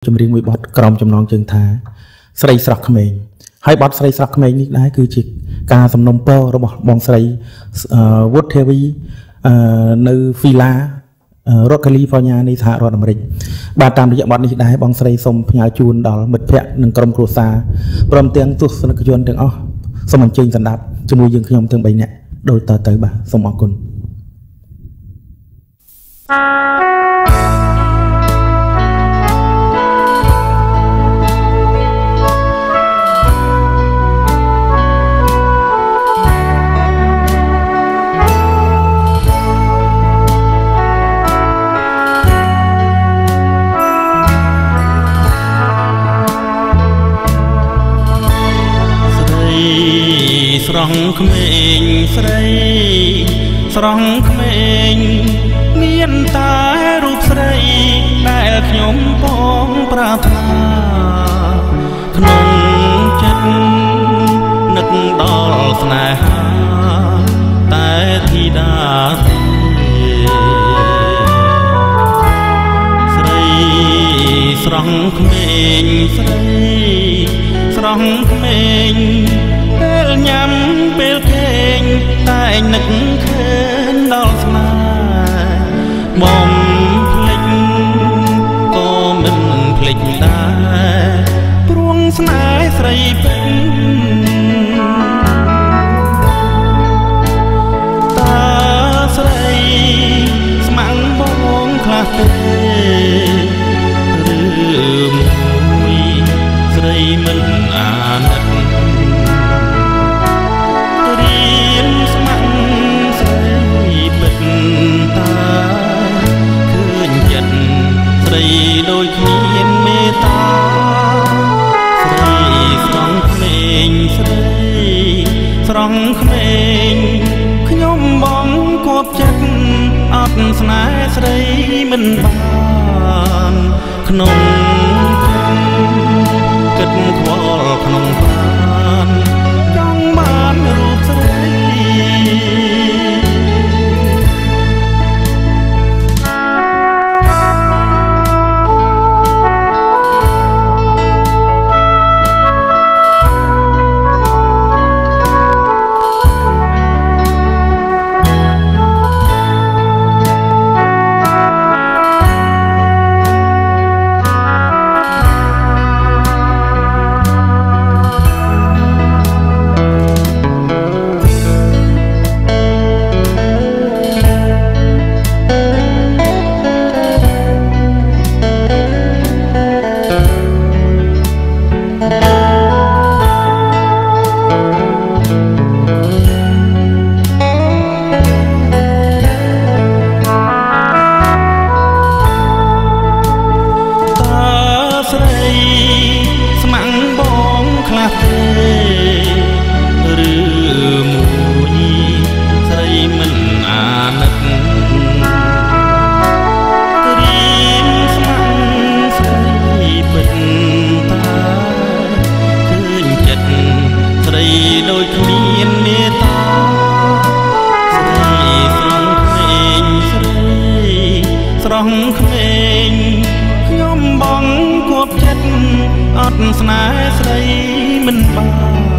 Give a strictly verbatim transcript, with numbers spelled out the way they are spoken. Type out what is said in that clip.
ជំរៀងមួយបទក្រោមចំណងជើងថាស្រីស្រស់ក្មេងហើយបទស្រីស្រស់ក្មេងនេះដែរគឺជាការសំណុំពររបស់បងស្រីវុទ្ធ ធី វី នៅហ្វីឡារដ្ឋកាលីហ្វ័រញ៉ានៃសហរដ្ឋអាមេរិកបាទតាមរយៈបទនេះដែរបងស្រីសូមផ្ញើជូនដល់មិត្តភ័ក្តិនិងក្រុមគ្រួសារព្រមទាំងទស្សនិកជនទាំងអស់សូមអញ្ជើញសម្ដាប់ជាមួយយើងខ្ញុំទាំងបីនាក់ដូចតទៅបាទសូមអរគុណស្រស់ក្មេងស្រីស្រស់ក្មេងមានតែរូបស្រីដែលខ្ញុំបងប្រាថ្នាក្នុងចិត្តនឹកដល់ស្នេហាតែធីតាទេស្រីស្រស់ក្មេងស្រីស្រស់ក្មេងពេលញ៉ាំពេលគេងតែនឹកឃើញដល់ស្នេហ៍បំភ្លេចក៏មិនភ្លេចដែរព្រួងស្នេហ៍ស្រីពេញតាស្រីស្មាំងបងខ្លះទេឬមួយស្រីមិនអាណិតដូចគ្មានមេត្តាស្រីស្រស់ក្មេងស្រីស្រស់ក្មេងខ្ញុំបងគប់ចិត្តអត់ស្នេហ៍ស្រីមិនបានក្នុងគិតខ្វល់ក្នុងបានចង់បានរូបស្រីដូចគ្មានមេត្តាស្រីស្រស់ក្មេងស្រីស្រស់ក្មេងខ្ញុំបងគប់ចិត្តអត់ស្នេហ៍ស្រីមិនបាន